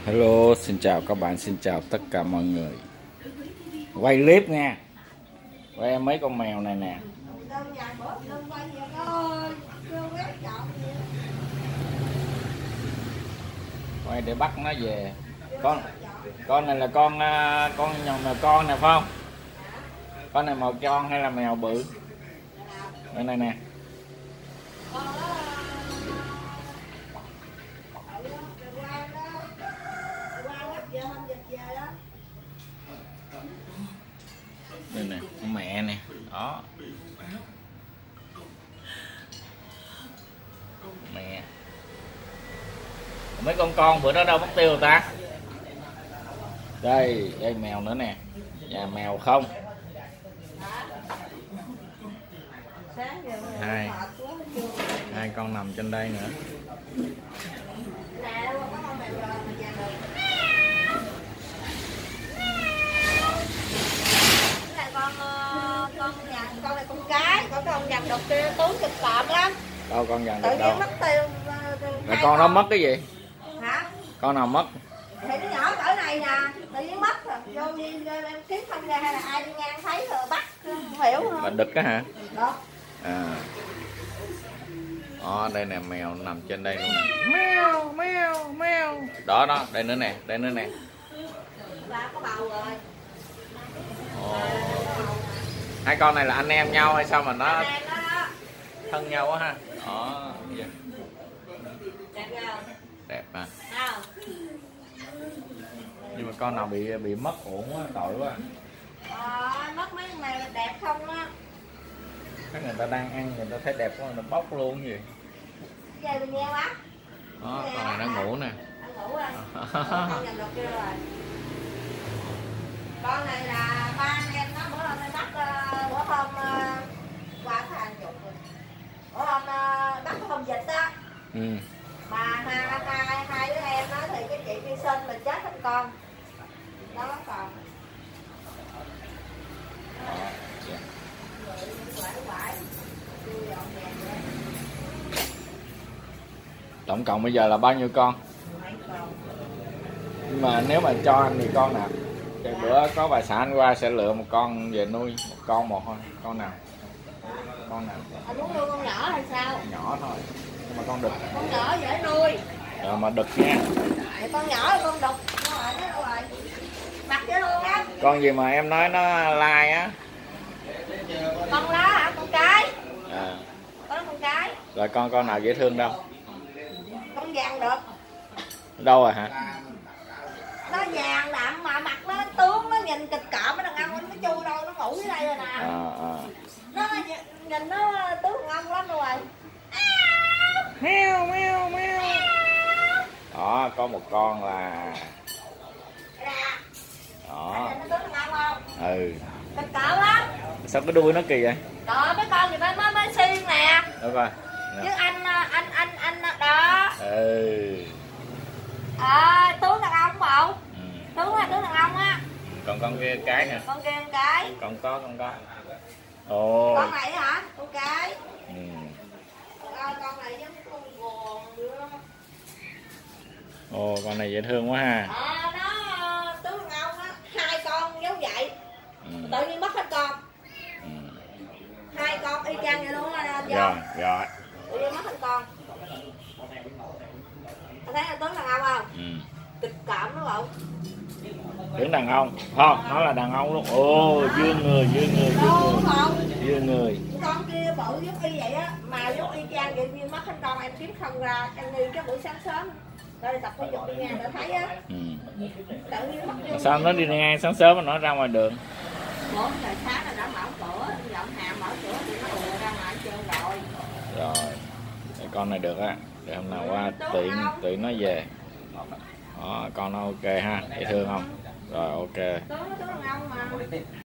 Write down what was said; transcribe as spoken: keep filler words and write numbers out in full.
Hello, xin chào các bạn, xin chào tất cả mọi người. Quay clip nha. Quay mấy con mèo này nè. Quay để bắt nó về. Con con này là con con nhồng mèo con nè phải không? Con này mèo con hay là mèo bự? Đây này nè. Đây nè, con mẹ nè, đó. Mẹ. Mấy con con bữa đó đâu mất tiêu rồi ta? Đây, đây mèo nữa nè. Nhà mèo không. Hai. Hai con nằm trên đây nữa. Con này con gái, con con dằn đục kia tướng kịch cọp lắm. Đâu con dằn tự được đâu. mất tiêu. Rồi con nó mất cái gì? Hả? Con nào mất? Thì nó nhỏ cỡ này nè, tự nhiên mất rồi. Vô đi em kiếm không ra hay là ai đi ngang thấy rồi bắt, không hiểu không? Là đực á hả? Đó. À. Đó, đây nè, mèo nằm trên đây luôn nè. Mèo, mèo, mèo. Đó đó, đây nữa nè, đây nữa nè. Ba có bầu rồi. Ồ. Hai con này là anh em nhau hay sao mà nó Anh em đó đó. thân nhau quá ha. Đó. Đẹp không? Đẹp ha. Không. Nhưng mà con nào bị bị mất uổng quá, tội quá. Ờ, mất mấy con này đẹp không á. Các người ta đang ăn, người ta thấy đẹp quá, nó bóc luôn gì. Về mình nghe quá. Đó, con này nó ngủ nè. Nó ngủ rồi. Con nhận được kia rồi. Con này là ba anh em nó bữa hôm nay bắt uh, bữa hôm uh, qua cái hàng chục rồi. Bữa hôm uh, bắt cái hôm dịch á. Ừ. Mà hai hai hai đứa em nó thì cái chị đi sinh mình chết hết con. Đó còn. Tổng cộng bây giờ là bao nhiêu con? Nhưng mà nếu mà cho anh thì con nào? Thì bữa có bà xã anh qua sẽ lựa một con về nuôi, một con một thôi. Con nào? Con nào? Anh muốn nuôi con nhỏ hay sao? Nhỏ thôi. Nhưng mà con đực. Con nhỏ dễ nuôi. Rồi mà đực nha. Thì con nhỏ con đực. Mặt dễ luôn á. Con gì mà em nói nó lai á? Con lá hả? Con cái. À. Có con cái. Rồi con con nào dễ thương đâu? Con vàng được. Đâu rồi hả? Nó vàng đậm mà mặt nó tướng, nó nhìn kịch cọp, nó đàn ông nó chui đâu, nó ngủ dưới đây rồi nè. À, à. Nó nhìn nó tướng đàn ông lắm rồi. Mèo mèo mèo. Đó, có một con là đó. Nó tướng đàn ông không? Ừ. Kịch cọp lắm. Sao cái đuôi nó kỳ vậy? Trời, mấy con thì mới mới mới xiên nè. Đâu coi. Chứ anh anh anh anh đó. Ừ. À, tướng đàn ông không? Ừ. Tướng là tướng đàn ông á. Còn con kia cái nè. Con kia con cái. Con có con có. Ồ. Con này hả? Con cái. Ừ. À, con này giống con gòn nữa. Ồ, con này dễ thương quá ha. À, nó tướng đàn ông á, hai con giống vậy. Ừ. Tự nhiên mất hết con. Ừ. Hai con y chang vậy luôn á. Rồi, rồi. Tự nhiên mất hết con. Anh thấy là tướng đàn ông không? Ừ. Kịch cọp đúng không? Tưởng đàn ông. Không, nó là đàn ông luôn. Ồ, dương người, dương người, dương Đâu người. không? Dương người. Con kia bự giống y vậy á, mà giống y chang vậy như mất hết con, em kiếm không ra, em đi cái buổi sáng sớm. Rồi tập thể dục đi nhà để thấy á. Ừ. Tự nhiên mất Mà sao nó đi ngang sáng sớm mà nó ra ngoài đường? bốn giờ sáng là đã mở cửa, dọn hàng mở cửa thì nó ùa ra ngoài chơi rồi. Rồi. Cái con này được á. Để hôm nào qua tiện tiện nó về. Đó, con nó ok ha, dễ thương không? Rồi ok. Tướng nó tướng đàn ông mà.